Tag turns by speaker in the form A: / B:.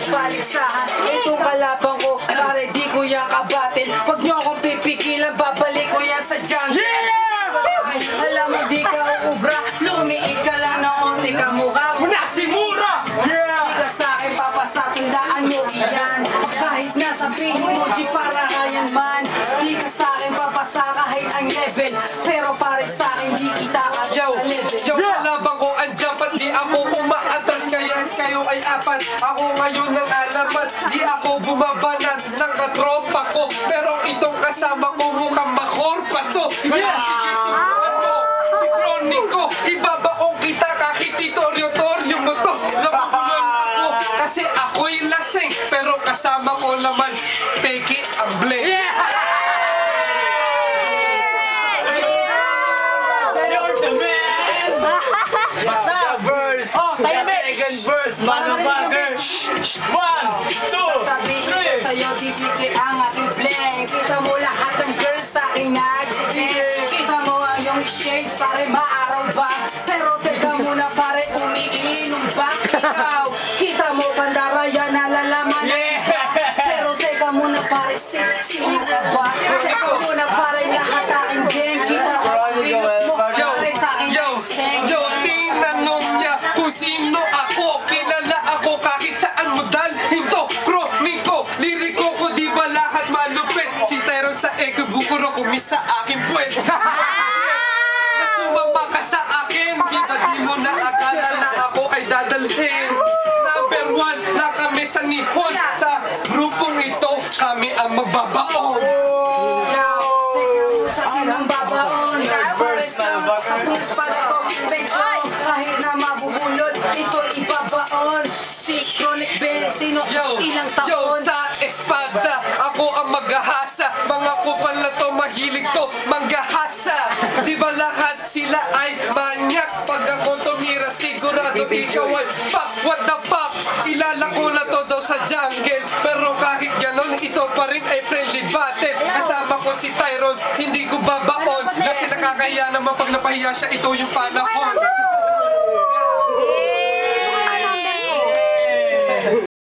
A: Baliksahan, itong kalabang ko, pare di ko yan kabatil. Huwag nyo akong pipigilan, babalik ko yan sa jungle. Alam mo di ka uubra, lumiit ka lang na onti ka mukha mo nasimura. Di ka sa'kin papasatandaan nyo iyan. Kahit nasabihin mo di para kayan man. Di ka sa'kin papasa kahit ang level, pero pare sa'kin di kita ka-level.
B: Yo, kalabang ko andyan pat di ako umaatras, kaya kayo ay apat. Ako ngayon ng alamat, di ako bumabanat ng katropa ko, pero itong kasama ko mukhang makorpa to. Kaya sige subukan mo si Chronico, ibabaong kita kahit itoryo-toryo mo to. Napupulan ako kasi ako'y lasing, pero kasama ko naman peke ang bling.
C: Basta verse! Second verse, motherfucker! 1, 2, 3!
A: Sa'yo dipiki ang aking bling. Kita mo lahat ng girls sa aking nag-bling. Kita mo ang iyong shades, pare maaraw ba? Pero teka muna pare, umiinom ba? Ikaw, kita mo bandaraya nalalaman. Pero teka muna pare, sino ka ba? Teka muna pare, lahat aking gang. Kita mo ang bilos mo, pare sa aking seng.
B: Yo, tinanong niya kung sino ako. Kilala ako kahit saan mo dalhin to. Chronico, liriko ko di ba lahat malupit? Si Tyron sa Eko, bukuro kumis sa aking puwet. Nasumama ka sa akin, di ba di mo na akala na ako ay dadalhin? Number 1 na kami sa Nippon. Sa grupong ito, kami ang magbabaon.
A: Sa sinang babaon, sa pulis para convention. Kahit na mabubulod, ito ibabaon. Si Chronic Ben, sino ilang taon?
B: Sa espada, ako ang maghahasa. Mga kupal na to, mahilig to, manggahasa. Di ba lahat sila ay manyak? Pag ako tumira, sigurado ikaw ay fuck, what the fuck? Ilalako na to daw sa jungle, pero kahit ganon, ito pa rin ay friendly battle. Kasama ko si Tyron, hindi ko babaon, kasi nakakaya naman pag napahiya siya, ito yung panahon.